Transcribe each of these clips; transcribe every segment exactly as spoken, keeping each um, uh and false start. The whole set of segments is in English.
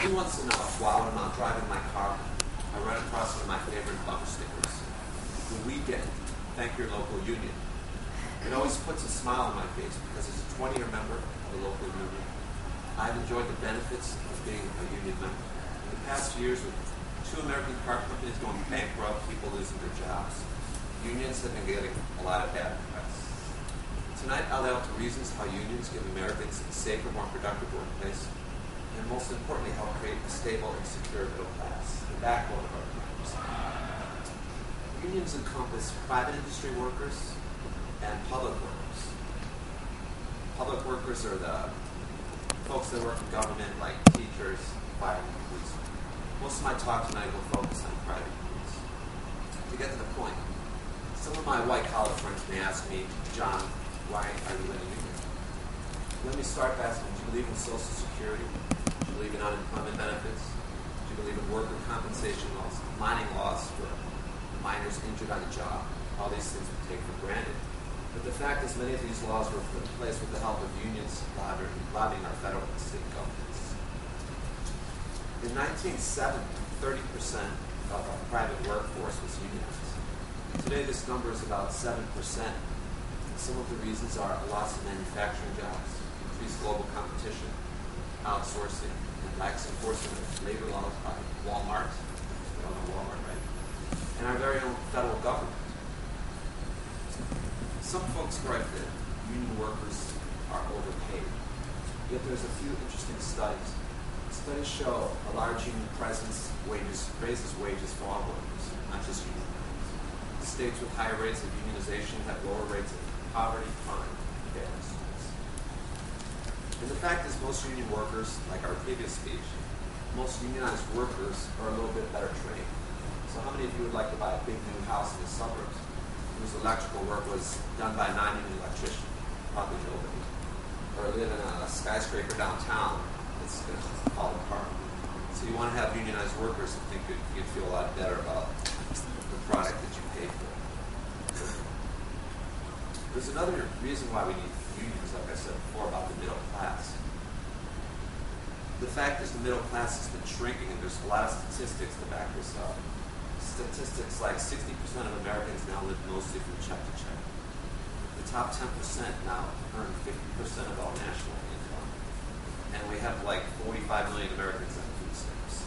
Every once in a while, when I'm driving my car, I run across one of my favorite bumper stickers. The weekend, thank your local union. It always puts a smile on my face because as a twenty-year member of a local union, I've enjoyed the benefits of being a union member. In the past years, with two American car companies going bankrupt, people losing their jobs, unions have been getting a lot of bad press. Tonight, I'll lay out the reasons how unions give Americans a safer, more productive workplace, and most importantly, help create a stable and secure middle class, the backbone of our democracy. Unions encompass private industry workers and public workers. Public workers are the folks that work in government, like teachers, firemen, police. Most of my talk tonight will focus on private unions. To get to the point, some of my white-collar friends may ask me, John, why are you in a union? Let me start by asking, do you believe in Social Security? Do you believe in unemployment benefits? Do you believe in worker compensation laws, mining laws for miners injured on the job? All these things we take for granted. But the fact is many of these laws were put in place with the help of unions lobbying, lobbying our federal and state governments. In nineteen seventy, thirty percent of our private workforce was unionized. Today this number is about seven percent. Some of the reasons are a loss of manufacturing jobs, increased global competition, outsourcing, and lax enforcement of labor laws by Walmart, we all know Walmart, right? And our very own federal government. Some folks gripe that union workers are overpaid, yet there's a few interesting studies. Studies show a large union presence wages, raises wages for all workers, not just union workers. States with higher rates of unionization have lower rates of poverty, crime, and bad schools. And the fact is most union workers, like our previous speech, most unionized workers are a little bit better trained. So how many of you would like to buy a big new house in the suburbs whose electrical work was done by a non-union electrician? Probably nobody. Or live in a skyscraper downtown that's going to fall apart. So you want to have unionized workers who think you'd, you'd feel a lot better about the product that you pay for. There's another reason why we need unions, like I said before, about the middle class. The fact is the middle class has been shrinking, and there's a lot of statistics to back this up. Statistics like sixty percent of Americans now live mostly from check to check. The top ten percent now earn fifty percent of all national income. And we have like forty-five million Americans on food stamps.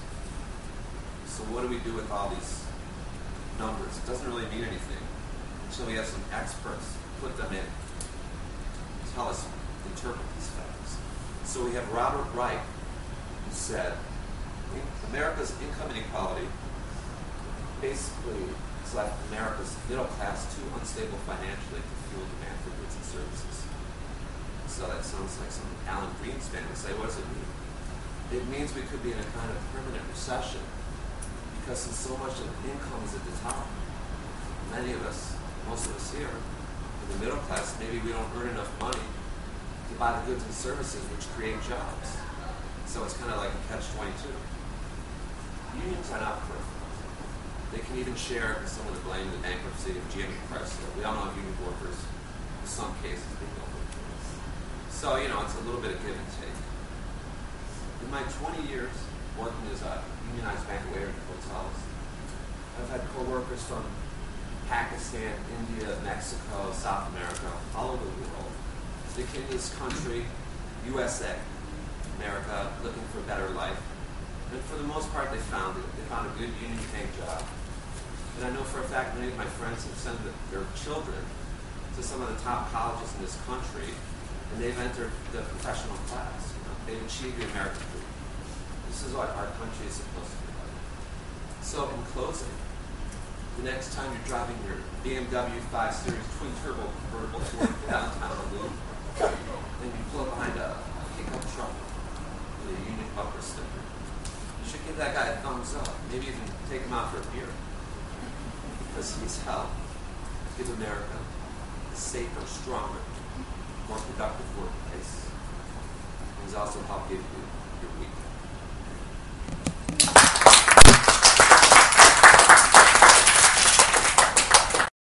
So what do we do with all these numbers? It doesn't really mean anything until we have some experts put them in, tell us, interpret these facts. So we have Robert Wright, who said, America's income inequality basically has left America's middle class too unstable financially to fuel demand for goods and services. So that sounds like some Alan Greenspan would say, what does it mean? It means we could be in a kind of permanent recession because since so much of income is at the top, many of us, most of us here, in the middle class, maybe we don't earn enough money to buy the goods and services which create jobs. So it's kind of like a catch twenty-two. Unions are not perfect. They can even share some of the blame in the bankruptcy of G M Chrysler. We all know union workers, in some cases, being overpaid. So, you know, it's a little bit of give and take. In my twenty years working as a unionized bank waiter in hotels, I've had co-workers from Pakistan, India, Mexico, South America, all over the world. They came to this country, U S A, America, looking for a better life. And for the most part, they found it. They found a good union-paying job. And I know for a fact many of my friends have sent their children to some of the top colleges in this country, and they've entered the professional class. You know, they've achieved the American dream. This is what our country is supposed to be like. So, in closing, the next time you're driving your B M W five Series twin-turbo convertible toward downtown Loop, and you pull up behind a pickup truck with a union bumper sticker, you should give that guy a thumbs up. Maybe even take him out for a beer. Because he's helped give America a safer, stronger, more productive workplace. And he's also helped give you your weekend.